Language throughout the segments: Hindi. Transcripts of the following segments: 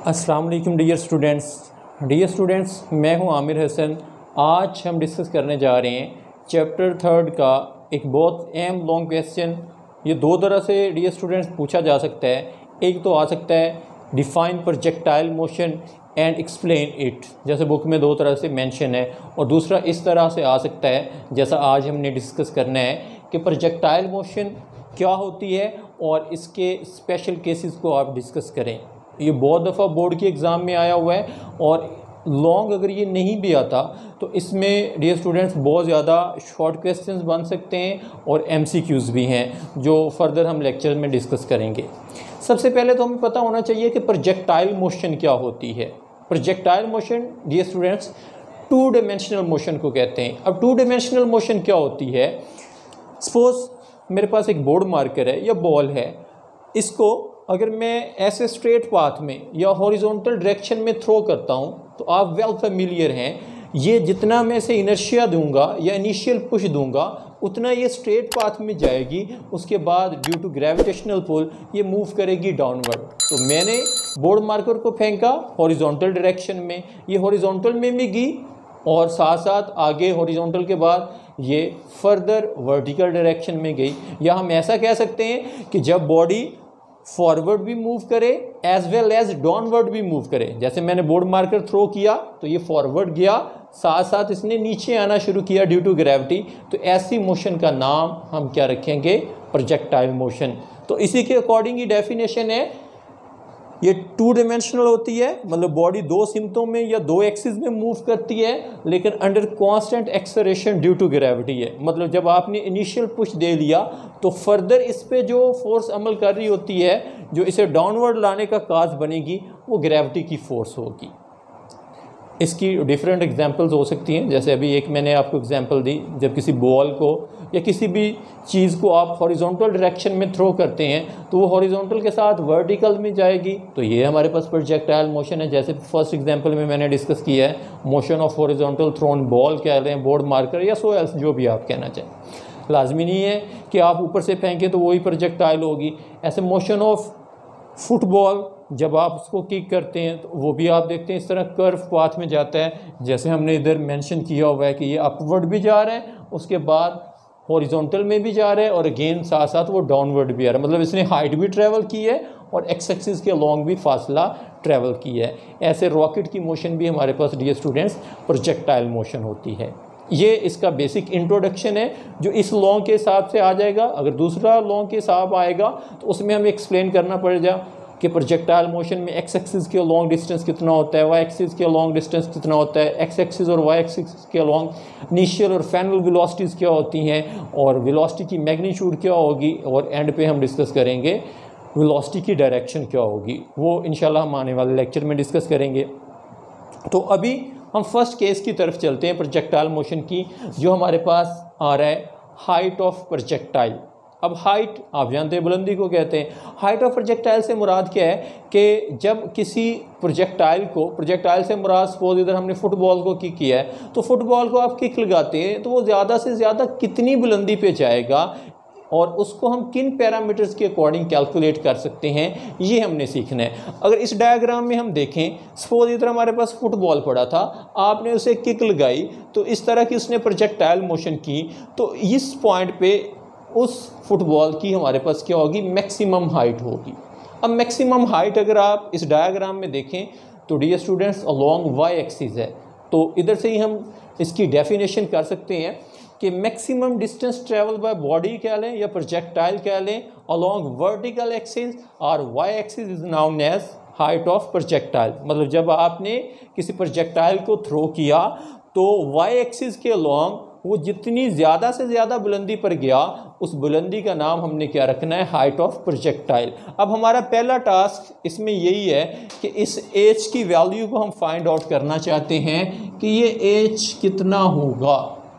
अस्सलाम वालेकुम डियर स्टूडेंट्स मैं हूं आमिर हसन। आज हम डिस्कस करने जा रहे हैं चैप्टर 3 का एक बहुत अहम लॉन्ग क्वेश्चन। ये दो तरह से डियर स्टूडेंट्स पूछा जा सकता है। एक तो आ सकता है define projectile motion and explain it, जैसे बुक में दो तरह से मेंशन है, और दूसरा इस तरह से आ सकता है जैसा आज हमने डिस्कस करना है कि प्रोजेक्टाइल मोशन क्या होती है और इसके स्पेशल केसेस को आप डिस्कस करें। ये बहुत दफ़ा बोर्ड के एग्ज़ाम में आया हुआ है और लॉन्ग अगर ये नहीं भी आता तो इसमें डियर स्टूडेंट्स बहुत ज़्यादा शॉर्ट क्वेश्चंस बन सकते हैं और एमसीक्यूज़ भी हैं जो फर्दर हम लेक्चर में डिस्कस करेंगे। सबसे पहले तो हमें पता होना चाहिए कि प्रोजेक्टाइल मोशन क्या होती है। Projectile motion dear students two dimensional motion को कहते हैं। अब टू डायमेंशनल मोशन क्या होती है? सपोज मेरे पास एक बोर्ड मार्कर है या बॉल है, इसको अगर मैं ऐसे स्ट्रेट पाथ में या हॉरिजॉन्टल डायरेक्शन में थ्रो करता हूँ तो आप वेल फेमिलियर हैं, ये जितना मैं इसे इनर्शिया दूंगा या इनिशियल पुश दूंगा उतना ये स्ट्रेट पाथ में जाएगी। उसके बाद ड्यू टू ग्रेविटेशनल पुल ये मूव करेगी डाउनवर्ड। तो मैंने बोर्ड मार्कर को फेंका हॉरिजॉन्टल डायरेक्शन में, ये हॉरिजॉन्टल में भी गई और साथ साथ आगे हॉरिजॉन्टल के बाद ये फर्दर वर्टिकल डायरेक्शन में गई। या हम ऐसा कह सकते हैं कि जब बॉडी फॉरवर्ड भी मूव करे एज वेल एज डाउनवर्ड भी मूव करे, जैसे मैंने बोर्ड मार्कर थ्रो किया तो ये फॉरवर्ड गया, साथ साथ इसने नीचे आना शुरू किया ड्यू टू ग्रेविटी, तो ऐसी मोशन का नाम हम क्या रखेंगे? Projectile motion. तो इसी के अकॉर्डिंग ही डेफिनेशन है, ये टू डायमेंशनल होती है, मतलब बॉडी दो सिमतों में या दो एक्सिस में मूव करती है लेकिन under constant acceleration due to gravity है। मतलब जब आपने इनिशियल पुश दे लिया तो फर्दर इस पे जो फोर्स अमल कर रही होती है, जो इसे डाउनवर्ड लाने का काज बनेगी, वो ग्रेविटी की फोर्स होगी। इसकी डिफरेंट एग्जांपल्स हो सकती हैं, जैसे अभी एक मैंने आपको एग्जांपल दी, जब किसी बॉल को या किसी भी चीज़ को आप हॉरिजॉन्टल डायरेक्शन में थ्रो करते हैं तो वो हॉरिजॉन्टल के साथ वर्टिकल में जाएगी, तो ये हमारे पास प्रोजेक्टाइल मोशन है। जैसे फर्स्ट एग्जांपल में मैंने डिस्कस किया है motion of horizontal thrown ball कह रहे हैं, बोर्ड मार्कर या सो एल्स जो भी आप कहना चाहें। लाजमी नहीं है कि आप ऊपर से फेंकें तो वही प्रोजेक्टाइल होगी। ऐसे मोशन ऑफ फुटबॉल जब आप उसको किक करते हैं तो वो भी आप देखते हैं इस तरह कर्व पाथ में जाता है, जैसे हमने इधर मेंशन किया हुआ है कि ये अपवर्ड भी जा रहा है, उसके बाद हॉरिजॉन्टल में भी जा रहा है और अगेन साथ साथ वो डाउनवर्ड भी आ रहा है। मतलब इसने हाइट भी ट्रैवल की है और एक्स एक्सिस के अलॉन्ग भी फासला ट्रैवल किया है। ऐसे रॉकेट की मोशन भी हमारे पास डियर स्टूडेंट्स प्रोजेक्टाइल मोशन होती है। ये इसका बेसिक इंट्रोडक्शन है जो इस लॉन्ग के हिसाब से आ जाएगा। अगर दूसरा लॉन्ग के हिसाब आएगा तो उसमें हमें एक्सप्लेन करना पड़ेगा कि प्रोजेक्टाइल मोशन में एक्स एक्सिस के लॉन्ग डिस्टेंस कितना होता है, वाई एक्सिस के लॉन्ग डिस्टेंस कितना होता है, एक्स एक्सिस और वाई एक्सिस के लॉन्ग इनिशियल और फाइनल वेलोसिटीज़ क्या होती हैं और वेलोसिटी की मैग्नीट्यूड क्या होगी, और एंड पे हम डिस्कस करेंगे वेलोसिटी की डायरेक्शन क्या होगी। वो इंशाल्लाह हम आने वाले लेक्चर में डिस्कस करेंगे। तो अभी हम फर्स्ट केस की तरफ चलते हैं प्रोजेक्टाइल मोशन की, जो हमारे पास आ रहा है हाइट ऑफ प्रोजेक्टाइल। अब हाइट आप जानते हैं बुलंदी को कहते हैं। हाइट ऑफ प्रोजेक्टाइल से मुराद क्या है कि जब किसी प्रोजेक्टाइल से मुराद सपोज इधर हमने फुटबॉल को किक किया है तो फुटबॉल को आप किक लगाते हैं तो वो ज़्यादा से ज़्यादा कितनी बुलंदी पे जाएगा और उसको हम किन पैरामीटर्स के अकॉर्डिंग कैलकुलेट कर सकते हैं, ये हमने सीखना है। अगर इस डायग्राम में हम देखें, सपोज इधर हमारे पास फुटबॉल पड़ा था, आपने उसे किक लगाई तो इस तरह की उसने प्रोजेक्टाइल मोशन की, तो इस पॉइंट पे उस फुटबॉल की हमारे पास क्या होगी? मैक्सिमम हाइट होगी। अब मैक्सिमम हाइट अगर आप इस डायग्राम में देखें तो dear students along Y axis है, तो इधर से ही हम इसकी डेफिनेशन कर सकते हैं कि maximum distance travel by body कह लें या प्रोजेक्टाइल कह लें अलोंग वर्टिकल एक्सिस और Y axis is known as height of projectile. मतलब जब आपने किसी प्रोजेक्टाइल को थ्रो किया तो वाई एक्सिस के अलोंग वो जितनी ज़्यादा से ज़्यादा बुलंदी पर गया, उस बुलंदी का नाम हमने क्या रखना है? Height of projectile. अब हमारा पहला टास्क इसमें यही है कि इस एच की वैल्यू को हम फाइंड आउट करना चाहते हैं कि ये एच कितना होगा।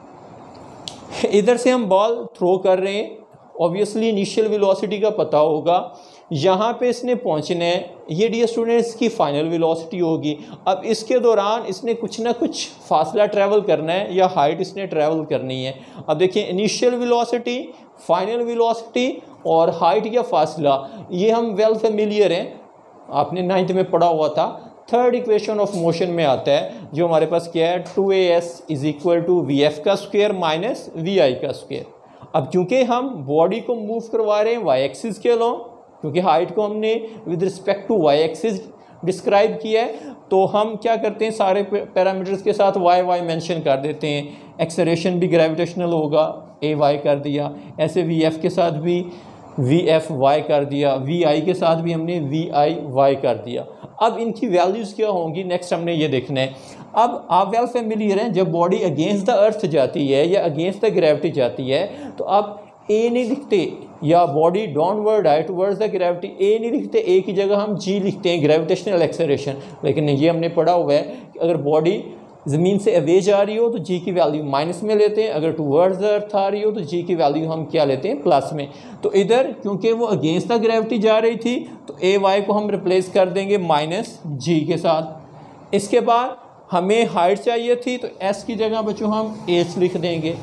इधर से हम बॉल थ्रो कर रहे हैं, ऑब्वियसली इनिशियल वेलोसिटी का पता होगा, यहाँ पे इसने पहुँचना है, ये डियर स्टूडेंट्स की फाइनल वेलोसिटी होगी। अब इसके दौरान इसने कुछ ना कुछ फासला ट्रैवल करना है या हाइट इसने ट्रैवल करनी है। अब देखिए इनिशियल वेलोसिटी, फाइनल वेलोसिटी और हाइट या फासला, ये हम वेल फेमिलियर हैं। आपने 9th में पढ़ा हुआ था, थर्ड इक्वेशन ऑफ मोशन में आता है, जो हमारे पास क्या है, 2as is equal to V F का स्क्वायर माइनस वी आई का स्क्वायर। अब क्योंकि हम बॉडी को मूव करवा रहे हैं वाई एक्सिस के अलोंग, क्योंकि हाइट को हमने with respect to Y axis describe किया है, तो हम क्या करते हैं, सारे पैरामीटर्स के साथ वाई वाई मेंशन कर देते हैं। एक्सेलरेशन भी ग्रेविटेशनल होगा, ए वाई कर दिया, ऐसे वी एफ के साथ भी वी एफ वाई कर दिया, वी आई के साथ भी हमने वी आई वाई कर दिया। अब इनकी वैल्यूज़ क्या होंगी, नेक्स्ट हमने ये देखना है। अब आप वेल फैमिलियर हैं, जब बॉडी अगेंस्ट द अर्थ जाती है या अगेंस्ट द ग्रेविटी जाती है तो आप ए नहीं लिखते, या बॉडी डाउनवर्ड है टुवर्ड्स द ग्रेविटी, ए नहीं लिखते, ए की जगह हम जी लिखते हैं, ग्रेविटेशनल एक्सेलरेशन। लेकिन ये हमने पढ़ा हुआ है कि अगर बॉडी ज़मीन से अवे जा रही हो तो जी की वैल्यू माइनस में लेते हैं, अगर टुवर्ड्स द अर्थ आ रही हो तो जी की वैल्यू हम क्या लेते हैं, प्लस में। तो इधर क्योंकि वो अगेंस्ट द ग्रेविटी जा रही थी तो ए वाई को हम रिप्लेस कर देंगे माइनस जी के साथ। इसके बाद हमें हाइट चाहिए थी तो एस की जगह बच्चों हम एच लिख देंगे,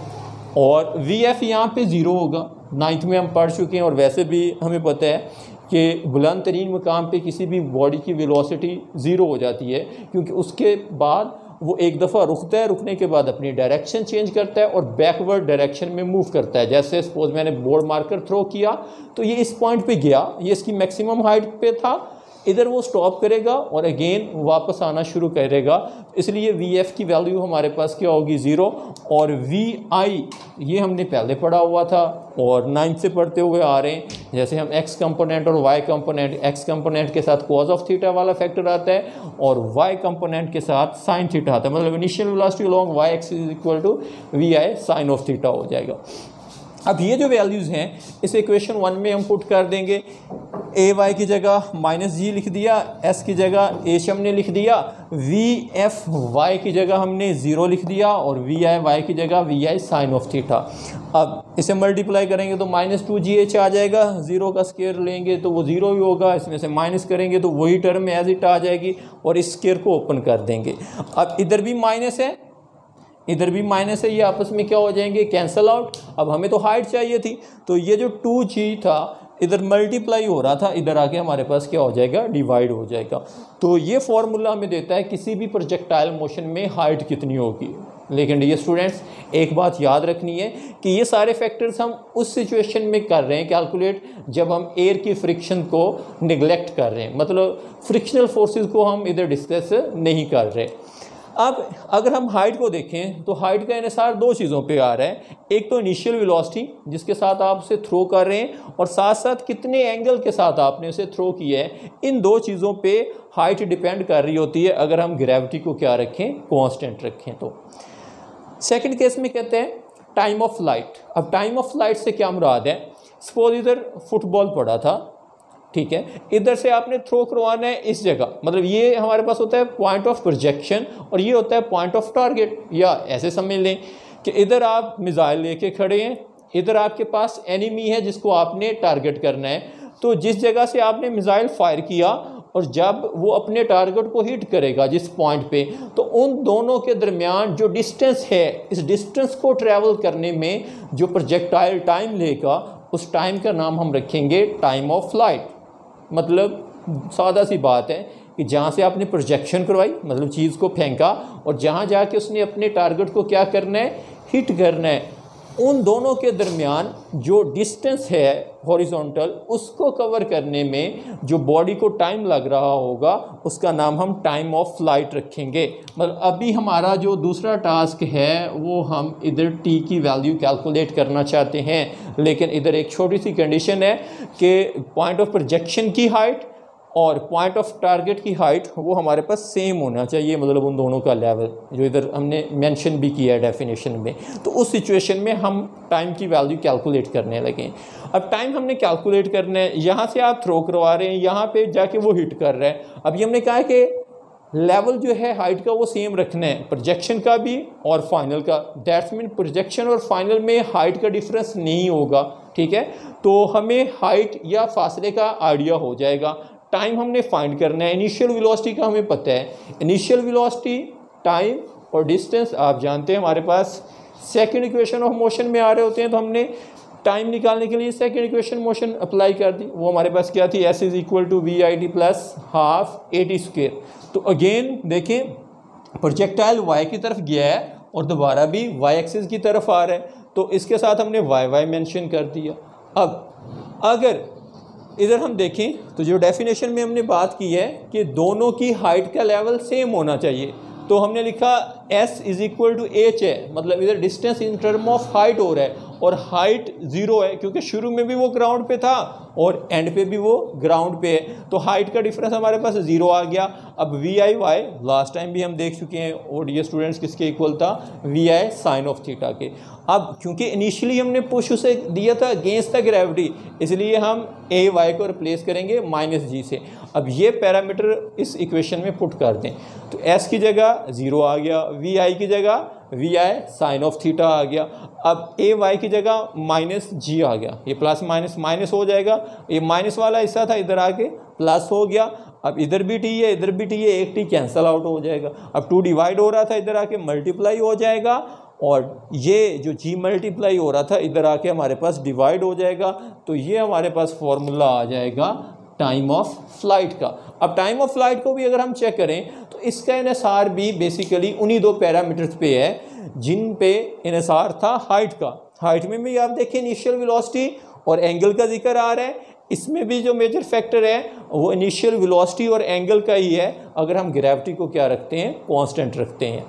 और वी एफ यहाँ पे ज़ीरो होगा, 9th में हम पढ़ चुके हैं, और वैसे भी हमें पता है कि बुलंद तरीन मकाम पे किसी भी बॉडी की वेलोसिटी ज़ीरो हो जाती है, क्योंकि उसके बाद वो एक दफ़ा रुकता है, रुकने के बाद अपनी डायरेक्शन चेंज करता है और बैकवर्ड डायरेक्शन में मूव करता है। जैसे सपोज मैंने बोर्ड मार्कर थ्रो किया तो ये इस पॉइंट पे गया, ये इसकी मैक्सिमम हाइट पे था, इधर वो स्टॉप करेगा और अगेन वापस आना शुरू करेगा। इसलिए वी एफ की वैल्यू हमारे पास क्या होगी, ज़ीरो, और वी आई ये हमने पहले पढ़ा हुआ था और 9th से पढ़ते हुए आ रहे हैं। जैसे हम एक्स कंपोनेंट और वाई कंपोनेंट, एक्स कंपोनेंट के साथ कॉज ऑफ थीटा वाला फैक्टर आता है और वाई कंपोनेंट के साथ साइन थीटा आता है, मतलब initial velocity along Y axis is equal to V I sine of theta हो जाएगा। अब ये जो वैल्यूज़ हैं इस इक्वेशन 1 में हम पुट कर देंगे, ए वाई की जगह माइनस जी लिख दिया, एस की जगह एच हमने लिख दिया, वी एफ वाई की जगह हमने ज़ीरो लिख दिया, और वी आई वाई की जगह V I sine of theta. अब इसे मल्टीप्लाई करेंगे तो माइनस 2gh आ जाएगा, ज़ीरो का स्केयर लेंगे तो वो ज़ीरो ही होगा, इसमें से माइनस करेंगे तो वही टर्म एज इट आ जाएगी, और इस स्केयर को ओपन कर देंगे। अब इधर भी माइनस है, इधर भी माइनस है, ये आपस में क्या हो जाएंगे, कैंसल आउट। अब हमें तो हाइट चाहिए थी, तो ये जो 2g था इधर मल्टीप्लाई हो रहा था, इधर आके हमारे पास क्या हो जाएगा, डिवाइड हो जाएगा। तो ये फॉर्मूला हमें देता है किसी भी प्रोजेक्टाइल मोशन में हाइट कितनी होगी। लेकिन ये स्टूडेंट्स एक बात याद रखनी है कि ये सारे फैक्टर्स हम उस सिचुएशन में कर रहे हैं कैलकुलेट जब हम एयर की फ्रिक्शन को निगलेक्ट कर रहे हैं, मतलब फ्रिक्शनल फोर्सेस को हम इधर डिस्कस नहीं कर रहे। अब अगर हम हाइट को देखें तो हाइट का इन्हिसार दो चीज़ों पे आ रहा है, एक तो इनिशियल वेलोसिटी जिसके साथ आप उसे थ्रो कर रहे हैं, और साथ साथ कितने एंगल के साथ आपने उसे थ्रो किया है। इन दो चीज़ों पे हाइट डिपेंड कर रही होती है अगर हम ग्रेविटी को क्या रखें, कांस्टेंट रखें। तो सेकंड केस में कहते हैं टाइम ऑफ फ्लाइट। अब टाइम ऑफ फ्लाइट से क्या मुराद है, सपोज इधर फुटबॉल पड़ा था, ठीक है, इधर से आपने थ्रो करवाना है इस जगह, मतलब ये हमारे पास होता है पॉइंट ऑफ प्रोजेक्शन और ये होता है पॉइंट ऑफ टारगेट। या ऐसे समझ लें कि इधर आप मिसाइल लेके खड़े हैं, इधर आपके पास एनिमी है जिसको आपने टारगेट करना है। तो जिस जगह से आपने मिसाइल फायर किया और जब वो अपने टारगेट को हिट करेगा जिस पॉइंट पे, तो उन दोनों के दरमियान जो डिस्टेंस है, इस डिस्टेंस को ट्रैवल करने में जो प्रोजेक्टाइल टाइम लेगा उस टाइम का नाम हम रखेंगे टाइम ऑफ फ्लाइट। मतलब सादा सी बात है कि जहाँ से आपने प्रोजेक्शन करवाई, मतलब चीज़ को फेंका, और जहाँ जाके उसने अपने टारगेट को क्या करना है, हिट करना है, उन दोनों के दरमियान जो डिस्टेंस है हॉरिजॉन्टल, उसको कवर करने में जो बॉडी को टाइम लग रहा होगा उसका नाम हम टाइम ऑफ फ्लाइट रखेंगे। मतलब अभी हमारा जो दूसरा टास्क है वो हम इधर टी की वैल्यू कैलकुलेट करना चाहते हैं, लेकिन इधर एक छोटी सी कंडीशन है कि पॉइंट ऑफ प्रोजेक्शन की हाइट और पॉइंट ऑफ टारगेट की हाइट वो हमारे पास सेम होना चाहिए, मतलब उन दोनों का लेवल जो इधर हमने मेंशन भी किया है डेफिनेशन में। तो उस सिचुएशन में हम टाइम की वैल्यू कैलकुलेट करने लगे। अब टाइम हमने कैलकुलेट करना है, यहाँ से आप थ्रो करवा रहे हैं, यहाँ पे जाके वो हिट कर रहा है। अब ये हमने कहा है कि लेवल जो है हाइट का वो सेम रखना है, प्रोजेक्शन का भी और फाइनल का। दैट्स मीन प्रोजेक्शन और फाइनल में हाइट का डिफरेंस नहीं होगा, ठीक है। तो हमें हाइट या फासले का आइडिया हो जाएगा। टाइम हमने फाइंड करना है, इनिशियल वेलोसिटी का हमें पता है, इनिशियल वेलोसिटी, टाइम और डिस्टेंस आप जानते हैं हमारे पास सेकंड इक्वेशन ऑफ मोशन में आ रहे होते हैं। तो हमने टाइम निकालने के लिए सेकंड इक्वेशन मोशन अप्लाई कर दी, वो हमारे पास क्या थी, s is equal to V I T plus half A T square. तो अगेन देखें प्रोजेक्टाइल y की तरफ गया है और दोबारा भी y एक्सिस की तरफ आ रहा है, तो इसके साथ हमने y मेंशन कर दिया। अब अगर इधर हम देखें तो जो डेफिनेशन में हमने बात की है कि दोनों की हाइट का लेवल सेम होना चाहिए, तो हमने लिखा s is equal to H है, मतलब इधर distance in term of height हो रहा है और हाइट 0 है क्योंकि शुरू में भी वो ग्राउंड पे था और एंड पे भी वो ग्राउंड पे है, तो हाइट का डिफरेंस हमारे पास 0 आ गया। अब V I Y last time भी हम देख चुके हैं और ये स्टूडेंट्स किसके इक्वल था, V I sine of theta के। अब क्योंकि इनिशियली हमने पुश उसे दिया था अगेंस्ट द ग्रेविटी, इसलिए हम ए वाई को रिप्लेस करेंगे माइनस जी से। अब ये पैरामीटर इस इक्वेशन में पुट कर दें तो एस की जगह 0 आ गया, वी आई की जगह V I sine of theta आ गया। अब ए वाई की जगह माइनस जी आ गया, ये प्लस माइनस माइनस हो जाएगा, ये माइनस वाला हिस्सा था इधर आके प्लस हो गया। अब इधर भी टी है इधर भी टी है, एक टी कैंसल आउट हो जाएगा। अब 2 डिवाइड हो रहा था इधर आके मल्टीप्लाई हो जाएगा और ये जो जी मल्टीप्लाई हो रहा था इधर आके हमारे पास डिवाइड हो जाएगा, तो ये हमारे पास फॉर्मूला आ जाएगा टाइम ऑफ फ्लाइट का। अब टाइम ऑफ फ्लाइट को भी अगर हम चेक करें तो इसका इन्हिसार भी बेसिकली उन्हीं दो पैरामीटर्स पे है जिन पे इन्हिसार था हाइट का। हाइट में भी आप देखें इनिशियल वेलोसिटी और एंगल का जिक्र आ रहा है, इसमें भी जो मेजर फैक्टर है वो इनिशियल वेलोसिटी और एंगल का ही है, अगर हम ग्रेविटी को क्या रखते हैं, कांस्टेंट रखते हैं।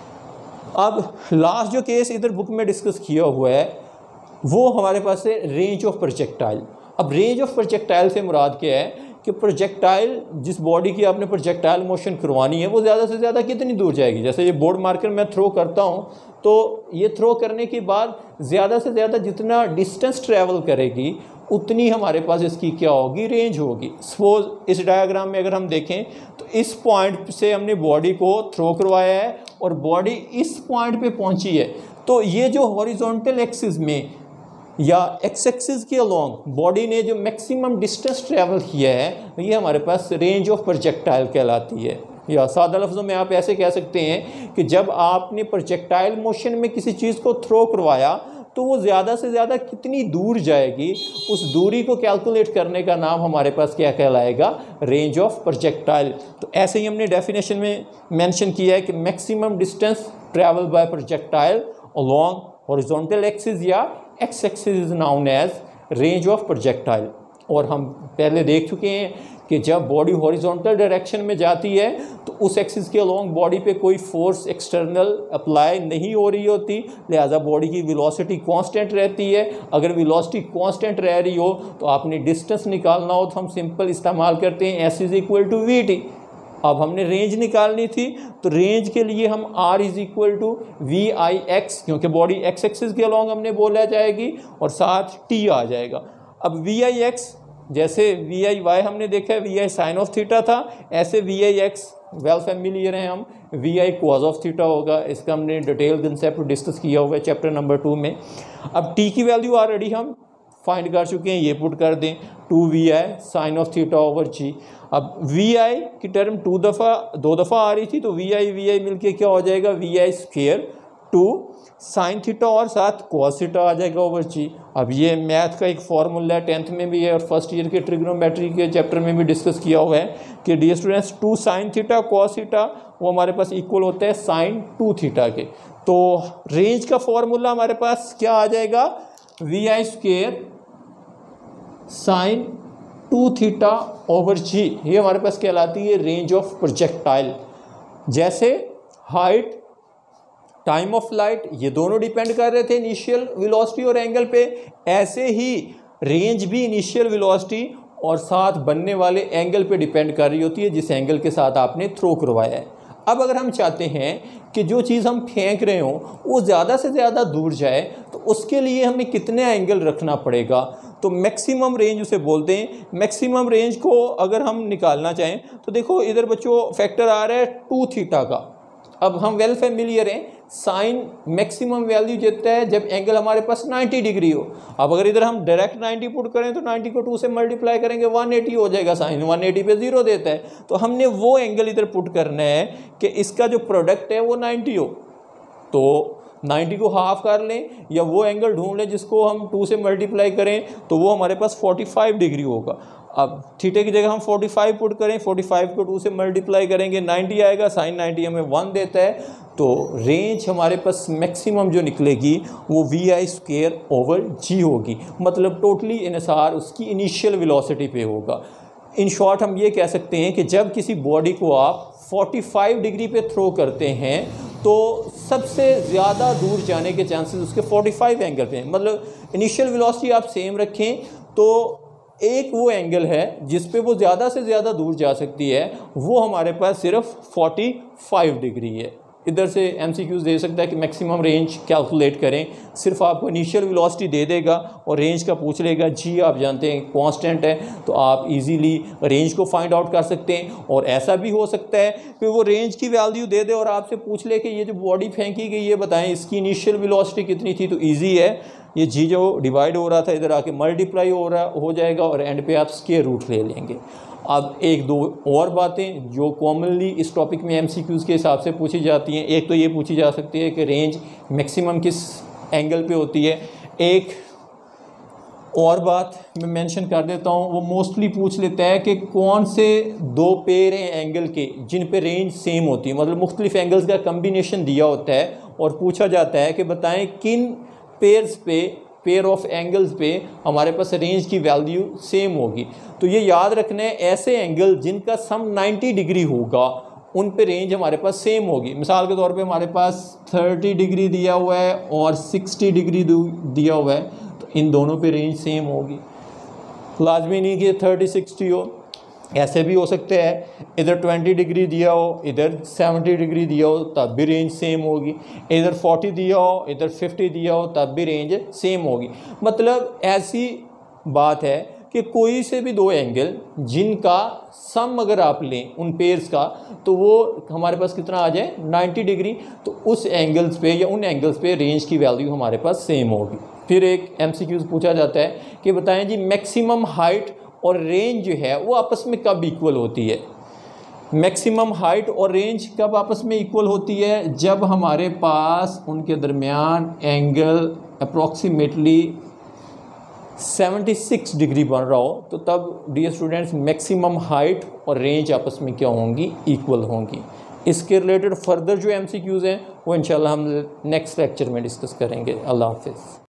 अब लास्ट जो केस इधर बुक में डिस्कस किया हुआ है वो हमारे पास है रेंज ऑफ प्रोजेक्टाइल। अब रेंज ऑफ प्रोजेक्टाइल से मुराद क्या है कि प्रोजेक्टाइल जिस बॉडी की आपने प्रोजेक्टाइल मोशन करवानी है वो ज़्यादा से ज़्यादा कितनी दूर जाएगी। जैसे ये बोर्ड मार्कर मैं थ्रो करता हूँ तो ये थ्रो करने के बाद ज़्यादा से ज़्यादा जितना डिस्टेंस ट्रैवल करेगी उतनी हमारे पास इसकी क्या होगी, रेंज होगी। सपोज इस डायग्राम में अगर हम देखें तो इस पॉइंट से हमने बॉडी को थ्रो करवाया है और बॉडी इस पॉइंट पे पहुंची है, तो ये जो हॉरिजॉन्टल एक्सिस में या एक्स एक्सिस के अलोंग बॉडी ने जो मैक्सिमम डिस्टेंस ट्रैवल किया है ये हमारे पास रेंज ऑफ प्रोजेक्टाइल कहलाती है। या सादा लफ्ज़ों में आप ऐसे कह सकते हैं कि जब आपने प्रोजेक्टाइल मोशन में किसी चीज़ को थ्रो करवाया तो वो ज़्यादा से ज़्यादा कितनी दूर जाएगी, उस दूरी को कैलकुलेट करने का नाम हमारे पास क्या कहलाएगा, रेंज ऑफ प्रोजेक्टाइल। तो ऐसे ही हमने डेफिनेशन में मेंशन किया है कि maximum distance travel by projectile along horizontal axis या X axis is known as range of projectile. और हम पहले देख चुके हैं कि जब बॉडी हॉरिजॉन्टल डायरेक्शन में जाती है तो उस एक्सिस के अलोंग बॉडी पे कोई फोर्स एक्सटर्नल अप्लाई नहीं हो रही होती, लिहाजा बॉडी की वेलोसिटी कांस्टेंट रहती है। अगर वेलोसिटी कांस्टेंट रह रही हो तो आपने डिस्टेंस निकालना हो तो हम सिंपल इस्तेमाल करते हैं S is equal to V T. अब हमने रेंज निकालनी थी तो रेंज के लिए हम r is equal to V I X, क्योंकि बॉडी एक्स एक्सिस के अलोंग हमने बोला जाएगी और साथ t आ जाएगा। अब वी आई एक्स जैसे वी आई वाई हमने देखा है V I sine of theta था, ऐसे V I X well familiar हैं हम, V I cos of theta होगा। इसका हमने डिटेल कंसेप्ट डिस्कस किया हुआ है चैप्टर नंबर 2 में। अब t की वैल्यू ऑलरेडी हम फाइंड कर चुके हैं, ये पुट कर दें 2vi sine of theta over G. अब vi की टर्म दो दफ़ा आ रही थी तो vi मिलके क्या हो जाएगा, vi स्क्वायर 2 साइन थीटा और साथ कॉस थीटा आ जाएगा ओवर जी। अब ये मैथ का एक फॉर्मूला है, 10th में भी है और फर्स्ट ईयर के ट्रिग्नोमेट्री के चैप्टर में भी डिस्कस किया हुआ है कि dear students 2 sine theta cos theta वो हमारे पास इक्वल होता है साइन 2 थीटा के। तो रेंज का फॉर्मूला हमारे पास क्या आ जाएगा, V I square sine 2 theta over G, ये हमारे पास कहलाती है रेंज ऑफ प्रोजेक्टाइल। जैसे हाइट टाइम ऑफ फ्लाइट ये दोनों डिपेंड कर रहे थे इनिशियल वेलोसिटी और एंगल पे, ऐसे ही रेंज भी इनिशियल वेलोसिटी और साथ बनने वाले एंगल पे डिपेंड कर रही होती है जिस एंगल के साथ आपने थ्रो करवाया है। अब अगर हम चाहते हैं कि जो चीज़ हम फेंक रहे हों वो ज़्यादा से ज़्यादा दूर जाए तो उसके लिए हमें कितने एंगल रखना पड़ेगा, तो मैक्सिमम रेंज उसे बोलते हैं। मैक्सिमम रेंज को अगर हम निकालना चाहें तो देखो इधर बच्चों फैक्टर आ रहा है 2 थीटा का। अब हम वेल फैमिलियर हैं, साइन मैक्सिमम वैल्यू देता है जब एंगल हमारे पास 90 डिग्री हो। अब अगर इधर हम डायरेक्ट 90 पुट करें तो 90 को 2 से मल्टीप्लाई करेंगे 180 हो जाएगा, साइन 180 पे 0 देता है। तो हमने वो एंगल इधर पुट करना है कि इसका जो प्रोडक्ट है वो 90 हो। तो 90 को हाफ कर लें या वो एंगल ढूंढ लें जिसको हम 2 से मल्टीप्लाई करें तो वो हमारे पास 45 डिग्री होगा। अब थीटा की जगह हम 45 पुट करें, 45 को 2 से मल्टीप्लाई करेंगे 90 आएगा, साइन 90 हमें 1 देता है, तो रेंज हमारे पास मैक्सिमम जो निकलेगी वो vi²/g होगी, मतलब टोटली इनसार उसकी इनिशियल वेलोसिटी पे होगा। इन शॉर्ट हम ये कह सकते हैं कि जब किसी बॉडी को आप 45 डिग्री पे थ्रो करते हैं तो सबसे ज़्यादा दूर जाने के चांसेस उसके 45 एंगल पे हैं। मतलब इनिशियल वेलोसिटी आप सेम रखें तो एक वो एंगल है जिस पे वो ज़्यादा से ज़्यादा दूर जा सकती है, वो हमारे पास सिर्फ 45 डिग्री है। इधर से MCQs दे सकता है कि मैक्सिमम रेंज कैलकुलेट करें, सिर्फ आपको इनिशियल वेलोसिटी दे देगा और रेंज का पूछ लेगा। जी आप जानते हैं कांस्टेंट है तो आप इजीली रेंज को फाइंड आउट कर सकते हैं। और ऐसा भी हो सकता है कि वो रेंज की वैल्यू दे दे और आपसे पूछ ले कि ये जो बॉडी फेंकी गई ये बताएं इसकी इनिशियल वेलोसिटी कितनी थी, तो ईजी है, ये जी जो डिवाइड हो रहा था इधर आके मल्टीप्लाई हो जाएगा और एंड पे आप स्क्वायर रूट ले लेंगे। अब एक दो और बातें जो कॉमनली इस टॉपिक में MCQs के हिसाब से पूछी जाती हैं, एक तो ये पूछी जा सकती है कि रेंज मैक्सिमम किस एंगल पे होती है। एक और बात मैं मेंशन कर देता हूँ, वो मोस्टली पूछ लेता है कि कौन से दो पेयर हैं एंगल के जिन पे रेंज सेम होती है, मतलब मुख्तलिफ एंगल्स का कम्बिनेशन दिया होता है और पूछा जाता है कि बताएं किन पेयर्स पे, पेयर ऑफ एंगल्स पे हमारे पास रेंज की वैल्यू सेम होगी। तो ये याद रखना है, ऐसे एंगल जिनका सम 90 डिग्री होगा उन पे रेंज हमारे पास सेम होगी। मिसाल के तौर पे हमारे पास 30 डिग्री दिया हुआ है और 60 डिग्री दिया हुआ है, तो इन दोनों पे रेंज सेम होगी। लाजमी नहीं कि 30-60 हो, ऐसे भी हो सकते हैं इधर 20 डिग्री दिया हो इधर 70 डिग्री दिया हो तब भी रेंज सेम होगी, इधर 40 दिया हो इधर 50 दिया हो तब भी रेंज सेम होगी। मतलब ऐसी बात है कि कोई से भी दो एंगल जिनका सम अगर आप लें उन पेयर्स का तो वो हमारे पास कितना आ जाए 90 डिग्री, तो उस एंगल्स पे या उन एंगल्स पे रेंज की वैल्यू हमारे पास सेम होगी। फिर एक MCQs पूछा जाता है कि बताएं जी मैक्सिमम हाइट और रेंज जो है वो आपस में कब इक्वल होती है। मैक्सिमम हाइट और रेंज कब आपस में इक्वल होती है, जब हमारे पास उनके दरमियान एंगल अप्रॉक्सीमेटली 76 डिग्री बन रहा हो, तो तब डियर स्टूडेंट्स मैक्सिमम हाइट और रेंज आपस में क्या होंगी, इक्वल होंगी। इसके रिलेटेड फर्दर जो MCQs हैं वो इंशाल्लाह हम नेक्स्ट लेक्चर में डिस्कस करेंगे। अल्लाह हाफिज़।